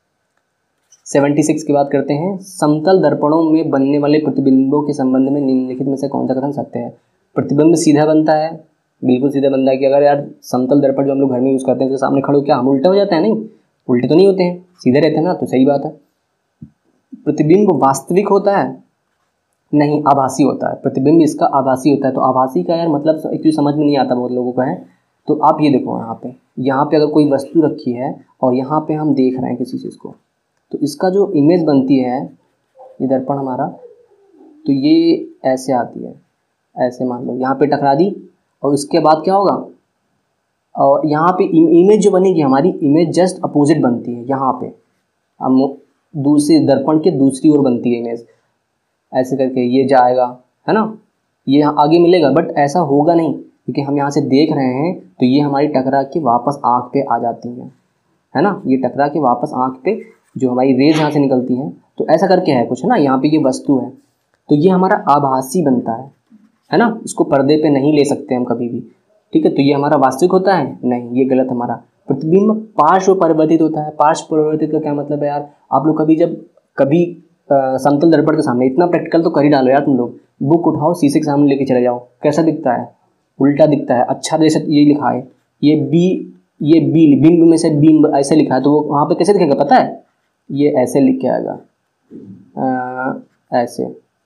सेवेंटी सिक्स की बात करते हैं। समतल दर्पणों में बनने वाले प्रतिबिंबों के संबंध में निम्नलिखित में से कौन सा कथन सत्य है? प्रतिबिंब सीधा बनता है, बिल्कुल सीधा बनता है कि अगर यार समतल दर्पण जो हम लोग घर में यूज़ करते हैं, तो सामने खड़े हो क्या हम उल्टे हो जाते हैं? नहीं, उल्टे तो नहीं होते हैं, सीधे रहते हैं ना, तो सही बात है। प्रतिबिंब वास्तविक होता है? नहीं, आभासी होता है। प्रतिबिंब इसका आभासी होता है। तो आभासी का यार मतलब एक्चुअली समझ में नहीं आता बहुत लोगों को है। तो आप ये देखो यहाँ पे यहाँ पे अगर कोई वस्तु रखी है और यहाँ पे हम देख रहे हैं किसी चीज़ को, तो इसका जो इमेज बनती है, ये दर्पण हमारा, तो ये ऐसे आती है, ऐसे मान लो यहाँ पे टकरा दी, और उसके बाद क्या होगा, और यहाँ पे इमेज जो बनेगी हमारी, इमेज जस्ट अपोजिट बनती है। यहाँ पे हम दूसरी दर्पण के दूसरी ओर बनती है इमेज, ऐसे करके ये जाएगा, है ना, ये आगे मिलेगा, बट ऐसा होगा नहीं क्योंकि हम यहाँ से देख रहे हैं, तो ये हमारी टकरा के वापस आँख पे आ जाती हैं, है ना, ये टकरा के वापस आँख पे जो हमारी रेज यहाँ से निकलती हैं, तो ऐसा करके है कुछ, है ना। यहाँ पे ये वस्तु है, तो ये हमारा आभासी बनता है, है ना, इसको पर्दे पे नहीं ले सकते हम कभी भी। ठीक है, तो ये हमारा वास्तविक होता है? नहीं, ये गलत हमारा। प्रतिबिंब पार्श्व परिवर्तित होता है। पार्श्व परिवर्तित का क्या मतलब है यार? आप लोग कभी जब कभी आ, समतल दर्पण के सामने, इतना प्रैक्टिकल तो कर ही डालो यार तुम लोग, बुक उठाओ, शीशे के सामने लेके चले जाओ, कैसा दिखता है? उल्टा दिखता है। अच्छा जैसे ये लिखा है, ये बी, ये बी, बिंब में से बिंब ऐसे लिखा है, तो वो वहाँ पे कैसे दिखेगा पता है? ये ऐसे लिख के आएगा, ऐसे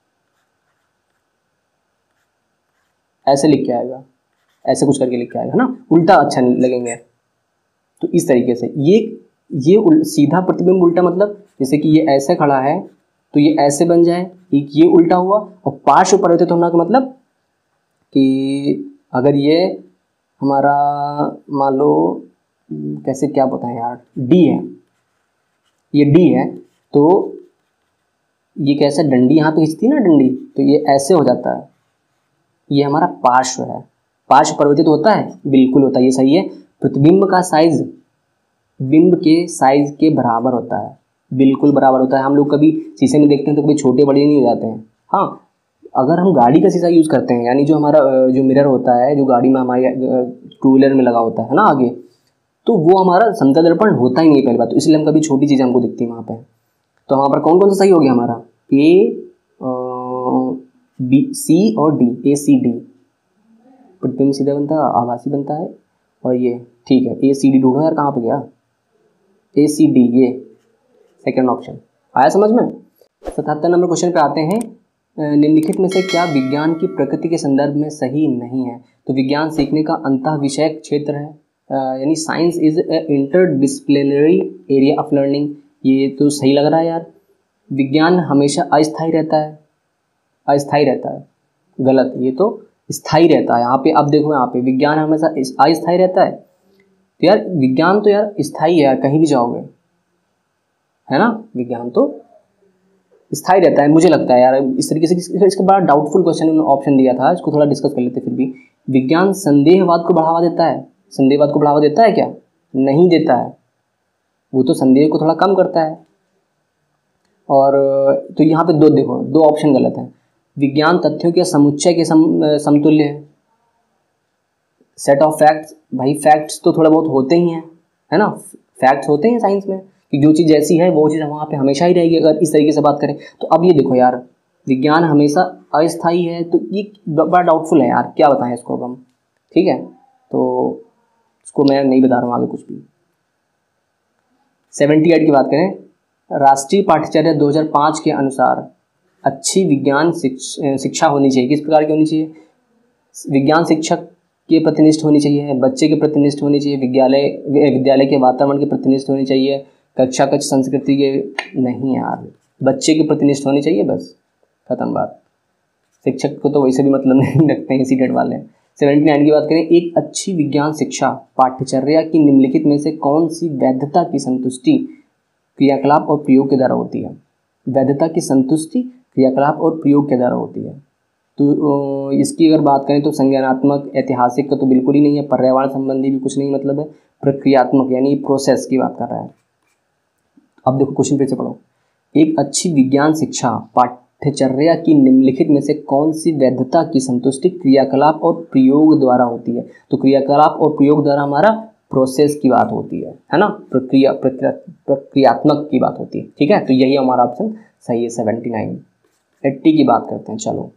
ऐसे लिख के आएगा, ऐसे कुछ करके लिख के आएगा, है ना, उल्टा अच्छा लगेंगे। तो इस तरीके से ये ये सीधा प्रतिबिंब उल्टा मतलब जैसे कि ये ऐसे खड़ा है तो ये ऐसे बन जाए, एक ये उल्टा हुआ। और पार्श्व परिवर्तित होना का मतलब कि अगर ये हमारा मान लो कैसे क्या बताएं यार, डी है, ये डी है, तो ये कैसे डंडी यहाँ पे खींचती है ना डंडी, तो ये ऐसे हो जाता है, ये हमारा पार्श्व है। पार्श्व परिवर्तित होता है? बिल्कुल होता है, ये सही है। प्रतिबिंब का साइज बिंब के साइज के बराबर होता है, बिल्कुल बराबर होता है। हम लोग कभी शीशे में देखते हैं तो कभी छोटे बड़े नहीं हो जाते हैं। हाँ, अगर हम गाड़ी का शीशा यूज़ करते हैं, यानी जो हमारा जो मिरर होता है, जो गाड़ी में हमारे टू व्हीलर में लगा होता है ना आगे, तो वो हमारा समतल दर्पण होता ही नहीं पहली बात, तो इसलिए हम कभी छोटी चीज़ें हमको दिखती है वहाँ पे। तो वहाँ पर कौन कौन सा सही हो गया हमारा? ए, बी, सी और डी, ए सी डी। प्रतिबिंब सीधा बनता है, आभासी बनता है, और ये ठीक है। ए सी डी ढूंढो यार, कहाँ पे गया? ए सी डी, ये सेकंड ऑप्शन आया समझ में। सतहत्तर नंबर क्वेश्चन पे आते हैं। निम्नलिखित में से क्या विज्ञान की प्रकृति के संदर्भ में सही नहीं है? तो विज्ञान सीखने का अंतः विषयक क्षेत्र है, यानी science is a interdisciplinary area of learning. ये तो सही लग रहा है यार। विज्ञान हमेशा अस्थायी रहता है, अस्थायी रहता है, गलत, ये तो स्थायी रहता है। यहाँ पे अब देखो, यहाँ पे विज्ञान हमेशा अस्थायी रहता है, तो यार विज्ञान तो यार स्थायी है यार, कहीं भी जाओगे, है ना, विज्ञान तो स्थायी रहता है मुझे लगता है यार। इस तरीके से इसका बड़ा डाउटफुल क्वेश्चन उन्होंने ऑप्शन दिया था, इसको थोड़ा डिस्कस कर लेते। फिर भी विज्ञान संदेहवाद को बढ़ावा देता है? संदेहवाद को बढ़ावा देता है क्या? नहीं देता है, वो तो संदेह को थोड़ा कम करता है। और तो यहाँ पे दो देखो, दो ऑप्शन गलत है। विज्ञान तथ्यों के समुच्चय के सम, समतुल्य है। सेट ऑफ फैक्ट्स, भाई फैक्ट्स तो थोड़ा बहुत होते ही हैं, है ना, फैक्ट्स होते हैं साइंस में कि जो चीज़ जैसी है वो चीज़ वहाँ पे हमेशा ही रहेगी, अगर इस तरीके से बात करें तो। अब ये देखो यार, विज्ञान हमेशा अस्थायी है, तो ये बड़ा डाउटफुल है यार, क्या बताएं इसको अब हम, ठीक है, तो इसको मैं नहीं बता रहा हूँ आगे कुछ भी। सेवेंटी एट की बात करें, राष्ट्रीय पाठ्यचर्या दो हज़ार पाँच के अनुसार अच्छी विज्ञान शिक्षा होनी चाहिए, किस प्रकार की होनी चाहिए? विज्ञान शिक्षक के प्रतिनिष्ठ होनी चाहिए, बच्चे के प्रतिनिष्ठ होनी चाहिए, विद्यालय विद्यालय के वातावरण के प्रतिनिष्ठ होनी चाहिए, कक्षा कक्ष संस्कृति के, नहीं यार, बच्चे के प्रतिनिष्ठ होनी चाहिए, बस खत्म बात। शिक्षक को तो वैसे भी मतलब नहीं रखते हैं इसी डेट वाले। सेवेंटी नाइन की बात करें, एक अच्छी विज्ञान शिक्षा पाठ्यचर्या की निम्नलिखित में से कौन सी वैधता की संतुष्टि क्रियाकलाप और प्रयोग के द्वारा होती है। वैधता की संतुष्टि क्रियाकलाप और प्रयोग के द्वारा होती है। तो इसकी अगर बात करें तो संज्ञानात्मक, ऐतिहासिक का तो बिल्कुल ही नहीं है, पर्यावरण संबंधी भी कुछ नहीं, मतलब है प्रक्रियात्मक यानी प्रोसेस की बात कर रहा है। अब देखो क्वेश्चन फिर से पढ़ो। एक अच्छी विज्ञान शिक्षा पाठ्यचर्या की निम्नलिखित में से कौन सी वैधता की संतुष्टि क्रियाकलाप और प्रयोग द्वारा होती है? तो क्रियाकलाप और प्रयोग द्वारा हमारा प्रोसेस की बात होती है, है ना, प्रक्रिया प्रक्रिया प्रक्रियात्मक की बात होती है। ठीक है, तो यही हमारा ऑप्शन सही है सेवेंटी नाइन। एट्टी की बात करते हैं। चलो,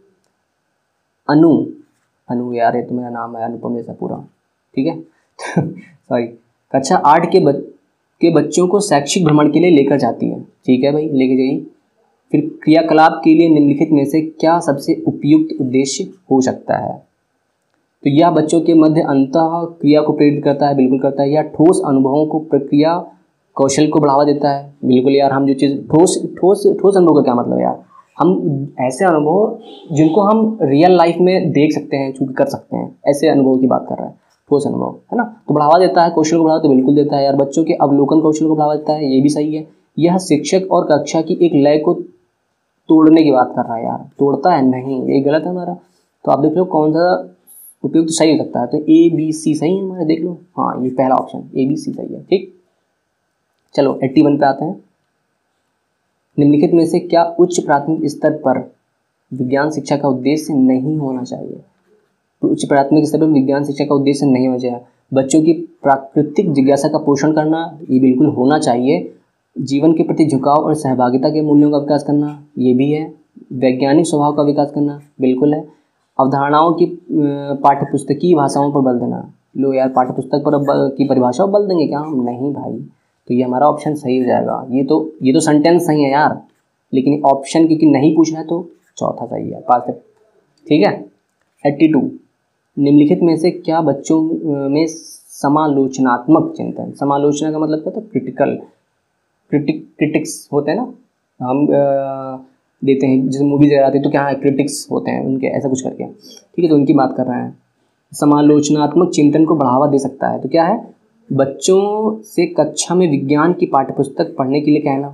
अनु अनु यार ये तो मेरा नाम है अनुपम जैसा पूरा, ठीक है सॉरी। कक्षा आठ के बच के बच्चों को शैक्षिक भ्रमण के लिए लेकर जाती है। ठीक है भाई, लेके जाइए। फिर क्रियाकलाप के लिए निम्नलिखित में से क्या सबसे उपयुक्त उद्देश्य हो सकता है? तो यह बच्चों के मध्य अंतः क्रिया को प्रेरित करता है, बिल्कुल करता है। या ठोस अनुभवों को प्रक्रिया कौशल को बढ़ावा देता है, बिल्कुल यार। हम जो चीज़ ठोस ठोस ठोस अनुभव का क्या मतलब यार? हम ऐसे अनुभव जिनको हम रियल लाइफ में देख सकते हैं, चूँकि कर सकते हैं, ऐसे अनुभव की बात कर रहा है ठोस अनुभव, है ना। तो बढ़ावा देता है, कौशल को बढ़ावा तो बिल्कुल देता है यार। बच्चों के अवलोकन कौशल को बढ़ावा देता है, ये भी सही है। यह शिक्षक और कक्षा की एक लय को तोड़ने की बात कर रहा है यार, तोड़ता है नहीं, ये गलत है हमारा। तो आप देख लो कौन सा उपयुक्त तो सही हो सकता है। तो ए बी सी सही है हमारे, देख लो। हाँ, ये पहला ऑप्शन ए बी सी सही है। ठीक, चलो एट्टी वन पे आते हैं। निम्नलिखित में से क्या उच्च प्राथमिक स्तर पर विज्ञान शिक्षा का उद्देश्य नहीं होना चाहिए? तो उच्च प्राथमिक स्तर पर विज्ञान शिक्षा का उद्देश्य नहीं होना चाहिए। बच्चों की प्राकृतिक जिज्ञासा का पोषण करना, ये बिल्कुल होना चाहिए। जीवन के प्रति झुकाव और सहभागिता के मूल्यों का विकास करना, ये भी है। वैज्ञानिक स्वभाव का विकास करना, बिल्कुल है। अवधारणाओं की पाठ्यपुस्तकीय भाषाओं पर बल देना। लो यार, पाठ्यपुस्तक पर की परिभाषा पर बल देंगे क्या हम? नहीं भाई। तो ये हमारा ऑप्शन सही हो जाएगा। ये तो ये तो सेंटेंस सही है यार, लेकिन ऑप्शन क्योंकि नहीं पूछा है तो चौथा सही है, पास है। ठीक है, एट्टी टू। निम्नलिखित में से क्या बच्चों में समालोचनात्मक चिंतन, समालोचना का मतलब क्या था? क्रिटिकल क्रिटिक क्रिटिक्स होते हैं ना, हम आ, देते हैं जैसे मूवीज आती है तो क्या है, क्रिटिक्स होते हैं उनके, ऐसा कुछ करके। ठीक है, तो उनकी बात कर रहे हैं। समालोचनात्मक चिंतन को बढ़ावा दे सकता है, तो क्या है? बच्चों से कक्षा में विज्ञान की पाठ्यपुस्तक पढ़ने के लिए कहना।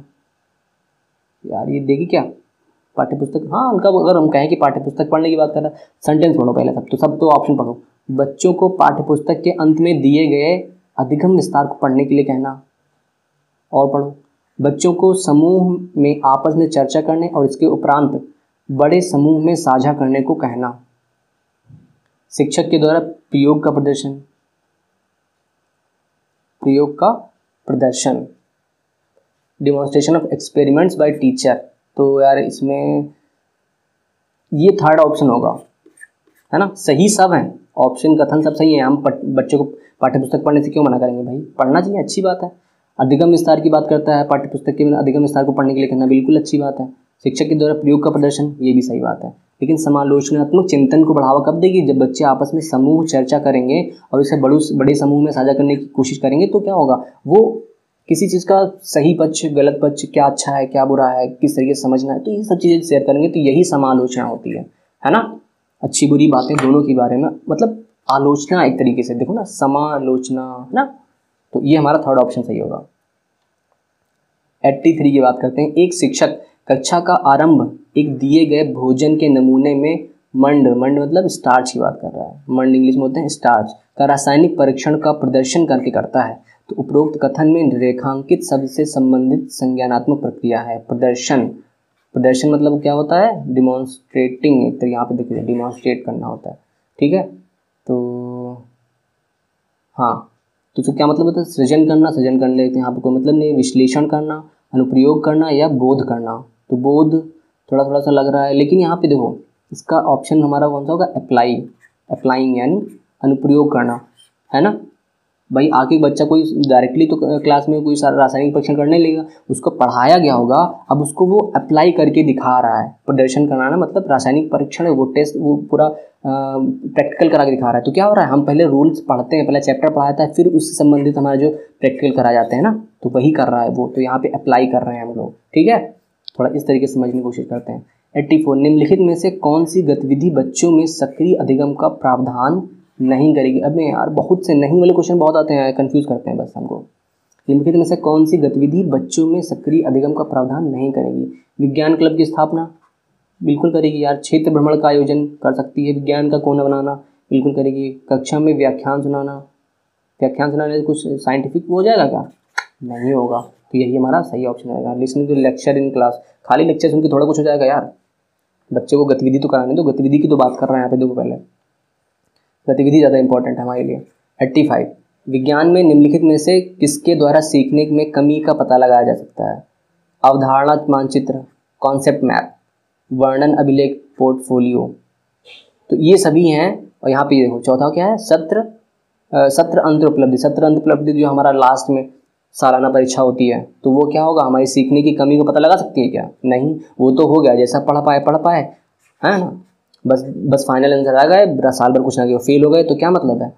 यार ये देखिए क्या पाठ्यपुस्तक, हाँ हल्का, अगर हम कहें कि पाठ्यपुस्तक पढ़ने की बात कर रहा है, सेंटेंस पढ़ो पहले, सब तो सब तो ऑप्शन पढ़ो। बच्चों को पाठ्यपुस्तक के अंत में दिए गए अधिगम विस्तार को पढ़ने के लिए कहना। और पढ़ो, बच्चों को समूह में आपस में चर्चा करने और इसके उपरांत बड़े समूह में साझा करने को कहना। शिक्षक के द्वारा प्रयोग का प्रदर्शन, प्रयोग का प्रदर्शन, demonstration of experiments by teacher. तो यार इसमें ये थर्ड ऑप्शन होगा, है ना। सही सब है, ऑप्शन कथन सब सही है। हम बच्चों को पाठ्यपुस्तक पढ़ने से क्यों मना करेंगे भाई? पढ़ना चाहिए, अच्छी बात है। अधिगम विस्तार की बात करता है, पाठ्यपुस्तक के अधिगम विस्तार को पढ़ने के लिए कहना, बिल्कुल अच्छी बात है। शिक्षक के द्वारा प्रयोग का प्रदर्शन, ये भी सही बात है। लेकिन समालोचनात्मक चिंतन को बढ़ावा कब देगी? जब बच्चे आपस में समूह चर्चा करेंगे और इसे बड़े बड़े समूह में साझा करने की कोशिश करेंगे, तो क्या होगा? वो किसी चीज़ का सही पक्ष, गलत पक्ष, क्या अच्छा है क्या बुरा है, किस तरीके से समझना है, तो ये सब चीज़ें शेयर करेंगे, तो यही समालोचना होती है, है ना। अच्छी बुरी बातें दोनों के बारे में, मतलब आलोचना एक तरीके से, देखो ना, समालोचना, है ना। तो ये हमारा थर्ड ऑप्शन सही होगा। एट्टी थ्री की बात करते हैं। एक शिक्षक कक्षा का आरंभ एक दिए गए भोजन के नमूने में मंड, मंड मतलब स्टार्च की बात कर रहा है, मंड इंग्लिश में होते हैं स्टार्च, का रासायनिक परीक्षण का प्रदर्शन करके करता है। तो उपरोक्त कथन में रेखांकित शब्द से संबंधित संज्ञानात्मक प्रक्रिया है प्रदर्शन। प्रदर्शन मतलब क्या होता है? डिमॉन्स्ट्रेटिंग, तो यहाँ पे देखिए डिमॉन्स्ट्रेट करना होता है। ठीक है, तो हाँ, तो उसका क्या मतलब होता है? सृजन करना, सृजन करने के यहाँ पे कोई मतलब नहीं। विश्लेषण करना, अनुप्रयोग करना या बोध करना। तो बोध थोड़ा थोड़ा सा लग रहा है, लेकिन यहाँ पे देखो इसका ऑप्शन हमारा कौन सा होगा? अप्लाई, अप्लाइंग यानी अनुप्रयोग करना, है ना भाई। आगे बच्चा कोई डायरेक्टली तो क्लास में कोई सारा रासायनिक परीक्षण करने लेगा, उसको पढ़ाया गया होगा, अब उसको वो अप्लाई करके दिखा रहा है। प्रदर्शन कराना मतलब रासायनिक परीक्षण, वो टेस्ट, वो पूरा प्रैक्टिकल करा के दिखा रहा है। तो क्या हो रहा है? हम पहले रूल्स पढ़ते हैं, पहले चैप्टर पढ़ाया था, फिर उससे संबंधित हमारे जो प्रैक्टिकल कराए जाते हैं ना, तो वही कर रहा है वो। तो यहाँ पे अप्लाई कर रहे हैं हम लोग। ठीक है, थोड़ा इस तरीके से समझने की कोशिश करते हैं। Eighty four. निम्नलिखित में से कौन सी गतिविधि बच्चों में सक्रिय अधिगम का प्रावधान नहीं करेगी? अब यार बहुत से नहीं वाले क्वेश्चन बहुत आते हैं, कंफ्यूज करते हैं बस हमको। निम्नलिखित में से कौन सी गतिविधि बच्चों में सक्रिय अधिगम का प्रावधान नहीं करेगी? विज्ञान क्लब की स्थापना बिल्कुल करेगी यार। क्षेत्र भ्रमण का आयोजन कर सकती है। विज्ञान का कोना बनाना बिल्कुल करेगी। कक्षा में व्याख्यान सुनाना, व्याख्यान सुनाने से कुछ साइंटिफिक हो जाएगा क्या? नहीं होगा। तो यही हमारा सही ऑप्शन रहेगा। Listening to lecture in class, खाली लेक्चर सुन के थोड़ा कुछ हो जाएगा यार, बच्चे को गतिविधि तो कराने दो। गतिविधि की तो बात कर रहे हैं यहाँ पे, देखो पहले गतिविधि ज़्यादा इंपॉर्टेंट है हमारे लिए। एट्टी फाइव, विज्ञान में निम्नलिखित में से किसके द्वारा सीखने में कमी का पता लगाया जा सकता है? अवधारणा मानचित्र, कॉन्सेप्ट मैप, वर्णन अभिलेख, पोर्टफोलियो। तो ये सभी हैं। और यहाँ पे देखो चौथा क्या है? सत्र सत्र अंत उपलब्धि। सत्र अंत उपलब्धि जो हमारा लास्ट में सालाना परीक्षा होती है, तो वो क्या होगा? हमारी सीखने की कमी को पता लगा सकती है क्या? नहीं, वो तो हो गया जैसा पढ़ पाए पढ़ पाए, है ना, बस बस फाइनल आंसर आ गए, साल भर कुछ ना किया, फेल हो गए, तो क्या मतलब है,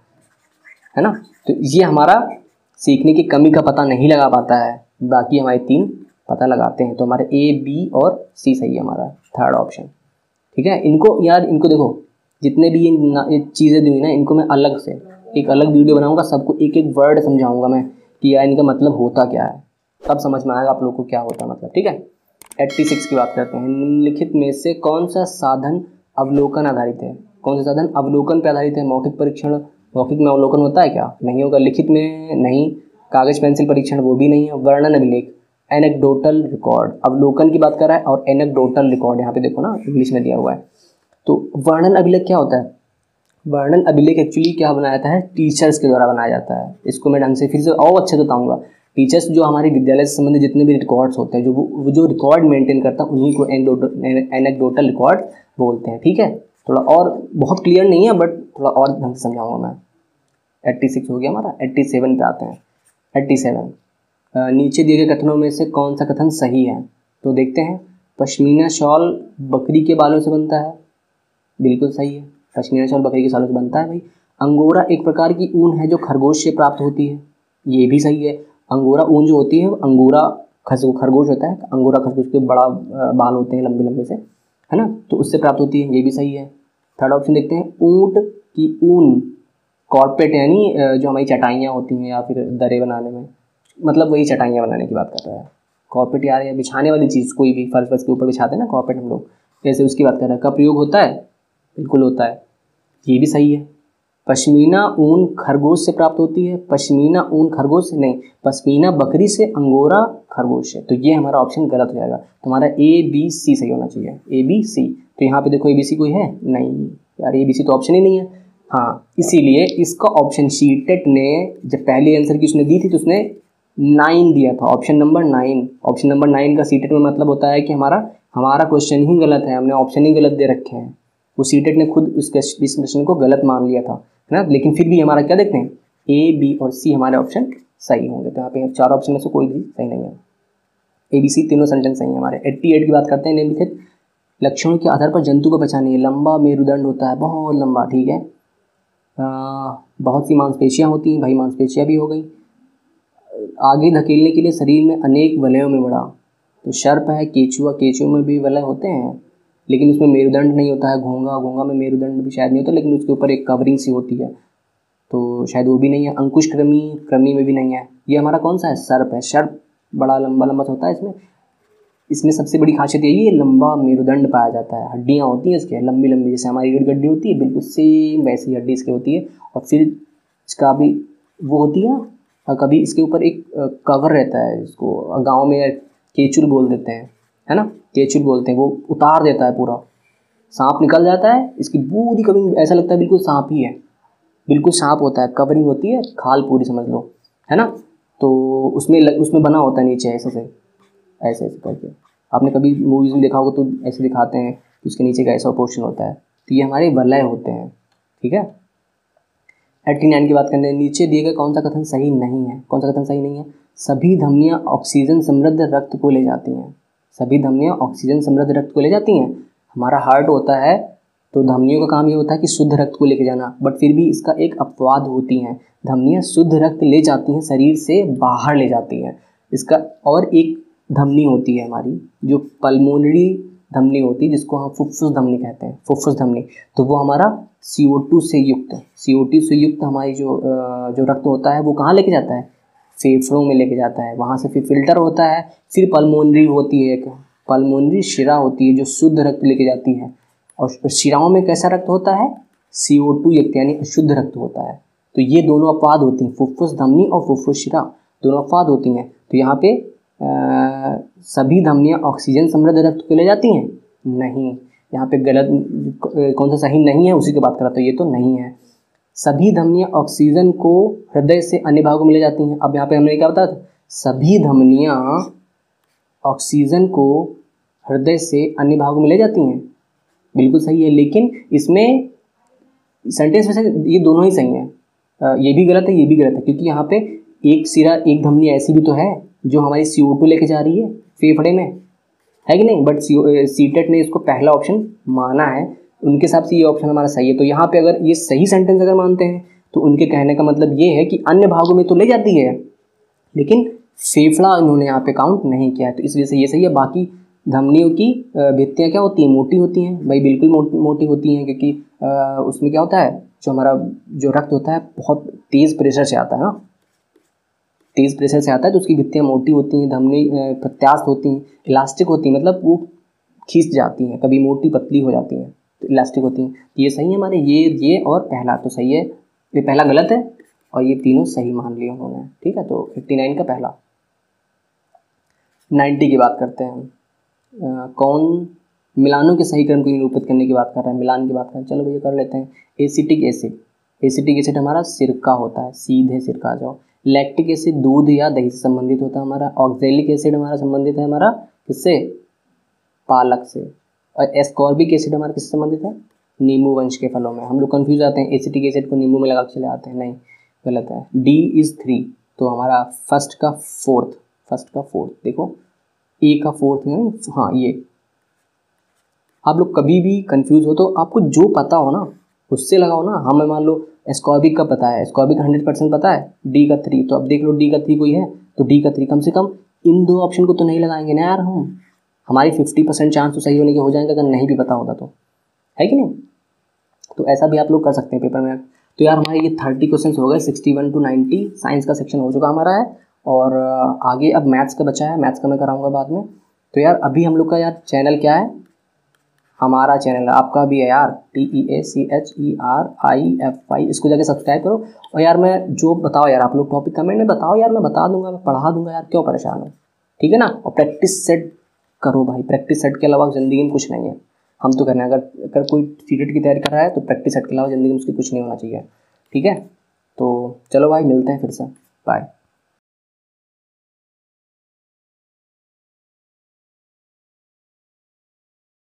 है ना। तो ये हमारा सीखने की कमी का पता नहीं लगा पाता है। बाकी हमारे तीन पता लगाते हैं। तो हमारे ए, बी और सी सही है हमारा थर्ड ऑप्शन। ठीक है, इनको यार इनको देखो, जितने भी ये चीज़ें दी हुई ना, इनको मैं अलग से एक अलग वीडियो बनाऊंगा, सबको एक एक वर्ड समझाऊंगा मैं कि यार इनका मतलब होता क्या है, तब समझ में आएगा आप लोग को क्या होता है मतलब। ठीक है, एट्टी सिक्स की बात करते हैं। निम्नलिखित में से कौन सा साधन अवलोकन आधारित है? कौन सा साधन अवलोकन पर आधारित है? मौखिक परीक्षण, मौखिक में अवलोकन होता है क्या? नहीं होगा। लिखित में नहीं। कागज पेंसिल परीक्षण, वो भी नहीं है। वर्णन अभिलेख, एनेक्डोटल रिकॉर्ड। अवलोकन की बात कर रहा है और एनेक्डोटल रिकॉर्ड यहाँ पे देखो ना इंग्लिश में दिया हुआ है। तो वर्णन अभिलेख क्या होता है? वर्णन अभिलेख एक्चुअली क्या बनाया जाता है? टीचर्स के द्वारा बनाया जाता है। इसको मैं ढंग से फिर से और अच्छे से बताऊंगा। टीचर्स जो हमारे विद्यालय से संबंधित जितने भी रिकॉर्ड्स होते हैं, जो वो जो रिकॉर्ड मेंटेन करता है, उन्हीं को एनेक्डोटल रिकॉर्ड बोलते हैं। ठीक है, थोड़ा और बहुत क्लियर नहीं है बट थोड़ा और ढंग से समझाऊंगा मैं। एट्टी सिक्स हो गया हमारा। एट्टी सेवन पे आते हैं। एट्टी सेवन, नीचे दिए गए कथनों में से कौन सा कथन सही है? तो देखते हैं। पश्मीना शॉल बकरी के बालों से बनता है, बिल्कुल सही है। पश्मीना शॉल बकरी के बालों से बनता है भाई। अंगोरा एक प्रकार की ऊन है जो खरगोश से प्राप्त होती है, ये भी सही है। अंगोरा ऊन जो होती है, अंगोरा खरगोश होता है, अंगोरा खरगोश के बड़ा बाल होते हैं लंबे लंबे से, है ना, तो उससे प्राप्त होती है, ये भी सही है। थर्ड ऑप्शन देखते हैं। ऊँट की ऊन कॉर्पेट यानी जो हमारी चटाइयाँ होती हैं या फिर दरे बनाने में, मतलब वही चटाइयाँ बनाने की बात कर रहा है। कॉर्पेट यार या बिछाने वाली चीज़, कोई भी फर्श फर्श के ऊपर बिछाते हैं ना कॉर्पेट हम लोग, जैसे उसकी बात कर रहे हैं। का प्रयोग होता है? बिल्कुल होता है, ये भी सही है। पश्मीना ऊन खरगोश से प्राप्त होती है, पश्मीना ऊन खरगोश से नहीं, पश्मीना बकरी से, अंगोरा खरगोश से। तो ये हमारा ऑप्शन गलत हो जाएगा। तो हमारा ए बी सी सही होना चाहिए, ए बी सी। तो यहाँ पे देखो ए बी सी कोई है नहीं यार, ए बी सी तो ऑप्शन ही नहीं है। हाँ, इसीलिए इसका ऑप्शन शीटेट ने जब पहली आंसर की उसने दी थी तो उसने नाइन दिया था, option number nine. Option number nine का सीटेट में मतलब होता है कि हमारा हमारा क्वेश्चन ही गलत है, हमने ऑप्शन ही गलत दे रखे हैं। वो सीटेट ने खुद उस क्वेश्चन को गलत मान लिया था, है ना। लेकिन फिर भी हमारा क्या देखते हैं, ए बी और सी हमारे ऑप्शन सही होंगे। तो यहाँ पे चार ऑप्शन में से कोई भी सही नहीं है, ए बी सी तीनों सेंटेंस सही है हमारे। एट्टी एट की बात करते हैं। निम्नलिखित लक्षणों के आधार पर जंतु को पहचानिए। लंबा मेरुदंड होता है, बहुत लंबा, ठीक है। आ, बहुत सी मांसपेशियाँ होती हैं, भाई मांसपेशियाँ भी हो गई। आगे धकेलने के लिए शरीर में अनेक वलयों में बड़ा, तो सर्प है, केचुआ, केचुआ में भी वलय होते हैं लेकिन उसमें मेरुदंड नहीं होता है। घोंगा, घोंगा में मेरुदंड भी शायद नहीं होता, लेकिन उसके ऊपर एक कवरिंग सी होती है, तो शायद वो भी नहीं है। अंकुश कृमि, कृमि में भी नहीं है। ये हमारा कौन सा है? सर्प है। सर्प बड़ा लंबा लंबा होता है। इसमें इसमें सबसे बड़ी खासियत यही है, लंबा मेरुदंड पाया जाता है। हड्डियाँ होती हैं इसके लंबी लंबी, जैसे हमारी रीढ़ गड्डी होती है, बिल्कुल सेम वैसी हड्डी इसकी होती है। और फिर इसका भी वो होती है, और कभी इसके ऊपर एक कवर रहता है, इसको गाँव में केचुल बोल देते हैं, है ना, केचुल बोलते हैं। वो उतार देता है पूरा, सांप निकल जाता है, इसकी पूरी कवरिंग ऐसा लगता है बिल्कुल सांप ही है, बिल्कुल सांप होता है, कवरिंग होती है, खाल पूरी समझ लो, है ना। तो उसमें उसमें बना होता है नीचे ऐसे से ऐसे ऐसे करके। आपने कभी मूवीज़ में देखा होगा तो ऐसे दिखाते हैं कि उसके नीचे का ऐसा पोर्शन होता है। तो ये हमारे वलय होते हैं, ठीक है। एट्टी नाइन की बात करते हैं। नीचे दिए गए कौन सा कथन सही नहीं है? कौन सा कथन सही नहीं है? सभी धमनियाँ ऑक्सीजन समृद्ध रक्त को ले जाती हैं। सभी धमनियाँ ऑक्सीजन समृद्ध रक्त को ले जाती हैं। हमारा हार्ट होता है तो धमनियों का काम ये होता है कि शुद्ध रक्त को लेके जाना, बट फिर भी इसका एक अपवाद होती हैं। धमनियाँ शुद्ध रक्त ले जाती हैं, शरीर से बाहर ले जाती हैं। इसका और एक धमनी होती है हमारी जो पल्मोनरी धमनी होती है, जिसको हम फुफ्फुस धमनी कहते हैं, फुफ्फुस धमनी। तो वो हमारा सी ओ टू से युक्त सी ओ टू से युक्त हमारी जो जो रक्त होता है वो कहाँ लेके जाता है? फेफड़ों में लेके जाता है, वहाँ से फिर फिल्टर होता है, फिर पल्मोनरी होती है, एक पल्मोनरी शिरा होती है जो शुद्ध रक्त लेके जाती है, और शिराओं में कैसा रक्त होता है, सी ओ टू युक्त यानी अशुद्ध रक्त होता है। तो ये दोनों अपवाद होती हैं, फुफ्फुस धमनी और फुफ्फुस शिरा दोनों अपवाद होती हैं। तो यहाँ पे आ, सभी धमनियाँ ऑक्सीजन समृद्ध रक्त को ले जाती हैं, नहीं, यहाँ पे गलत कौन सा सही नहीं है उसी की बात कर रहा, तो ये तो नहीं है। सभी धमनियाँ ऑक्सीजन को हृदय से अन्य भागों में ले जाती हैं। अब यहाँ पे हमने क्या बताया था, सभी धमनियाँ ऑक्सीजन को हृदय से अन्य भागों में ले जाती हैं, बिल्कुल सही है। लेकिन इसमें सेंटेंस में से ये दोनों ही सही हैं, ये भी गलत है ये भी गलत है, क्योंकि यहाँ पे एक सिरा एक धमनी ऐसी भी तो है जो हमारी सी ओ टू लेके जा रही है फेफड़े में, है कि नहीं, बट सीटेट ने इसको पहला ऑप्शन माना है, उनके हिसाब से ये ऑप्शन हमारा सही है। तो यहाँ पे अगर ये सही सेंटेंस अगर मानते हैं तो उनके कहने का मतलब ये है कि अन्य भागों में तो ले जाती है लेकिन फेफड़ा उन्होंने यहाँ पे काउंट नहीं किया है, तो इस वजह से ये सही है। बाकी धमनियों की भित्तियाँ क्या होती हैं, मोटी होती हैं भाई, बिल्कुल मोटी होती हैं, क्योंकि उसमें क्या होता है, जो हमारा जो रक्त होता है बहुत तेज़ प्रेशर से आता है ना, तेज़ प्रेशर से आता है, तो उसकी भित्तियाँ मोटी होती हैं, धमनी प्रत्यास्थ होती हैं, इलास्टिक होती हैं, मतलब वो खींच जाती हैं, कभी मोटी पतली हो जाती हैं तो इलास्टिक होती हैं। ये सही है हमारे, ये ये और पहला तो सही है, ये पहला गलत है और ये तीनों सही मान लिए उन्होंने, ठीक है। तो फिफ्टी नाइन का पहला। नाइन्टी की बात करते हैं, आ, कौन मिलानों के सही क्रम को निरूपित करने की बात कर रहा है, मिलान की बात कर रहे हैं, चलो भैया कर लेते हैं। एसिटिक एसिड, एसिटिक एसिड हमारा सिरका होता है, सीधे सिरका आ जाओ। लैक्टिक एसिड दूध या दही से संबंधित होता है हमारा। ऑक्जेलिक एसिड हमारा संबंधित है हमारा किससे, पालक से। और एस्कॉर्बिक एसिड हमारा किससे संबंधित है, नींबू वंश के फलों में। हम लोग कंफ्यूज आते हैं, एसिटिक एसिड को नींबू में लगा के चले आते हैं, नहीं, गलत है। डी इज थ्री, तो हमारा फर्स्ट का फोर्थ, फर्स्ट का फोर्थ देखो, ए का फोर्थ है, हाँ ये। आप लोग कभी भी कंफ्यूज हो तो आपको जो पता हो ना उससे लगाओ ना। हमें मान लो एस्कॉर्बिक का पता है, एस्कॉर्बिक हंड्रेड परसेंट पता है, डी का थ्री, तो अब देख लो डी का थ्री कोई है तो डी का थ्री, कम से कम इन दो ऑप्शन को तो नहीं लगाएंगे ना यार हम, हमारी फिफ्टी परसेंट चांस तो सही होने के हो जाएंगे अगर नहीं भी पता होगा तो, है कि नहीं। तो ऐसा भी आप लोग कर सकते हैं पेपर में। तो यार हमारे ये थर्टी क्वेश्चन हो गए, sixty one two ninety science का सेक्शन हो चुका हमारा है, और आगे अब मैथ्स का बचा है, मैथ्स का मैं कराऊंगा बाद में। तो यार अभी हम लोग का यार चैनल क्या है, हमारा चैनल है, आपका भी है यार, T E A C H E R I F I, इसको जाके सब्सक्राइब करो। और यार मैं जो बताओ यार आप लोग टॉपिक कमेंट में बताओ यार, मैं बता दूंगा, मैं पढ़ा दूंगा यार, क्यों परेशान हो, ठीक है ना। और प्रैक्टिस सेट करो भाई, प्रैक्टिस सेट के अलावा ज़िंदगी में कुछ नहीं है, हम तो करना है। अगर अगर कोई सीटेट की तैयारी कर रहा है तो प्रैक्टिस सेट के अलावा ज़िंदगी में उसकी कुछ नहीं होना चाहिए, ठीक है। तो चलो भाई मिलते हैं फिर से, बाय।